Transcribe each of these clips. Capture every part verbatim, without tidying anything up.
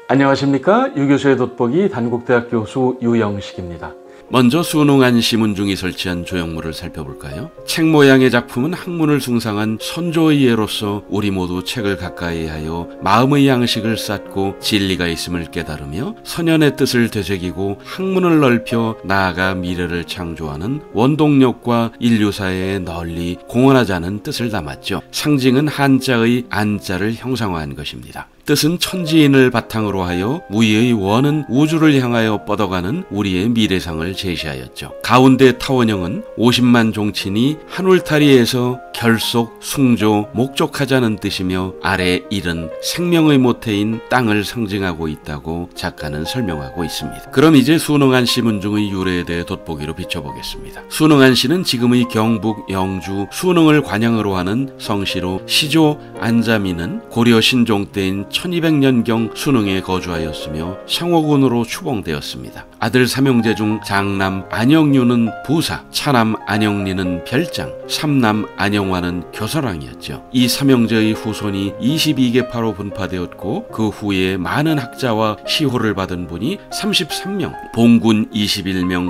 안녕하십니까? 유교수의 돋보기 단국대학 교수 유영식입니다. 먼저 수능안 시문중이 설치한 조형물을 살펴볼까요? 책 모양의 작품은 학문을 숭상한 선조의 예로서 우리 모두 책을 가까이 하여 마음의 양식을 쌓고 진리가 있음을 깨달으며 선현의 뜻을 되새기고 학문을 넓혀 나아가 미래를 창조하는 원동력과 인류사회에 널리 공헌하자는 뜻을 담았죠. 상징은 한자의 안자를 형상화한 것입니다. 뜻은 천지인을 바탕으로 하여 무의의 원은 우주를 향하여 뻗어가는 우리의 미래상을 제시하였죠. 가운데 타원형은 오십만 종친이 한울타리에서 결속, 숭조, 목족하자는 뜻이며 아래 일은 생명의 모태인 땅을 상징하고 있다고 작가는 설명하고 있습니다. 그럼 이제 수능안 시문중의 유래에 대해 돋보기로 비춰보겠습니다. 수능안 시는 지금의 경북, 영주, 수능을 관양으로 하는 성시로 시조 안자민은 고려 신종 때인 천이백 년경 수능에 거주하였으며 상호군으로 추봉되었습니다. 아들 삼형제 중 장남 안영류는 부사, 차남 안영리는 별장, 삼남 안영화는 교서랑이었죠. 이 삼형제의 후손이 이십이 계파로 분파되었고 그 후에 많은 학자와 시호를 받은 분이 삼십삼 명, 봉군 이십일 명,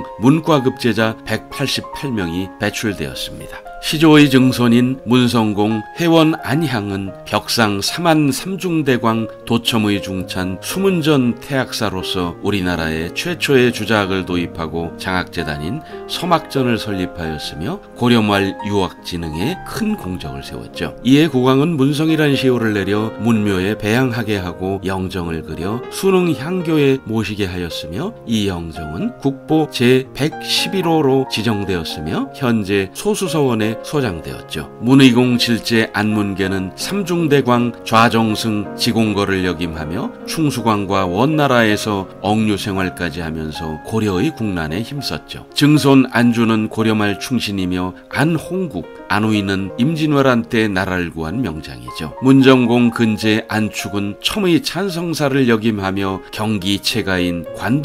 문과급제자 백팔십팔 명이 배출되었습니다. 시조의 증손인 문성공, 회원 안향은 벽상 삼한 삼중대광 도첨의 중찬 수문전 태학사로서 우리나라에 최초의 주자학을 도입하고 장학재단인 서막전을 설립하였으며 고려말 유학진흥에 큰 공적을 세웠죠. 이에 국왕은 문성이란 시호를 내려 문묘에 배양하게 하고 영정을 그려 수능 향교에 모시게 하였으며 이 영정은 국보 제백십일 호로 지정되었으며 현재 소수서원에 소장되었죠. 문의공 질제 안문계는 삼중대광 좌정승 지공거를 역임하며 충수광과 원나라에서 억류 생활까지 하면서 고려의 국난에 힘썼죠. 증손 안주는 고려말 충신이며 안홍국, 안우이는 임진왜란 때 나라를 구한 명장이죠. 문정공 근제 안축은 첨의 찬성사를 역임하며 경기 채가인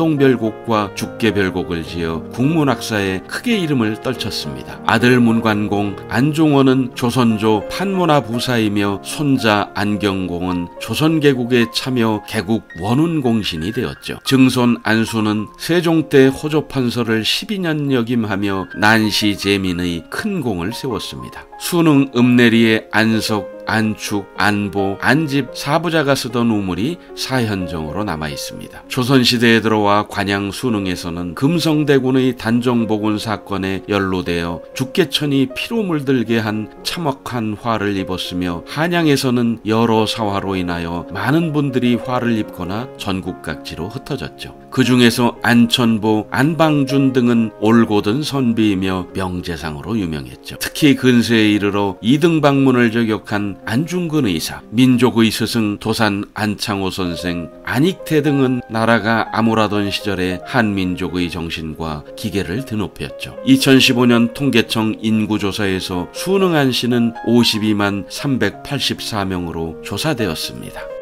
관동별곡과 죽계별곡을 지어 국문학사에 크게 이름을 떨쳤습니다. 아들 문관공 안종원은 조선조 판문화 부사이며 손자 안경공은 조선개국에 참여 개국 원운공신이 되었죠. 증손 안수는 세종 때 호조판서를 십이 년 역임하며 난시 제민의 큰 공을 세웠습니다. 수능 읍내리의 안석, 안축, 안보, 안집 사부자가 쓰던 우물이 사현정으로 남아있습니다. 조선시대에 들어와 관양 수능에서는 금성대군의 단정복원 사건에 연루되어 죽계천이 피로 물들게 한 참혹한 화를 입었으며 한양에서는 여러 사화로 인하여 많은 분들이 화를 입거나 전국 각지로 흩어졌죠. 그 중에서 안천보, 안방준 등은 올곧은 선비이며 명재상으로 유명했죠. 특히 근세에 이르러 이등방문을 저격한 안중근 의사, 민족의 스승 도산 안창호 선생, 안익태 등은 나라가 암울하던 시절에 한민족의 정신과 기계를 드높였죠. 이천십오 년 통계청 인구조사에서 수능안 시는 오십이만 삼백팔십사 명으로 조사되었습니다.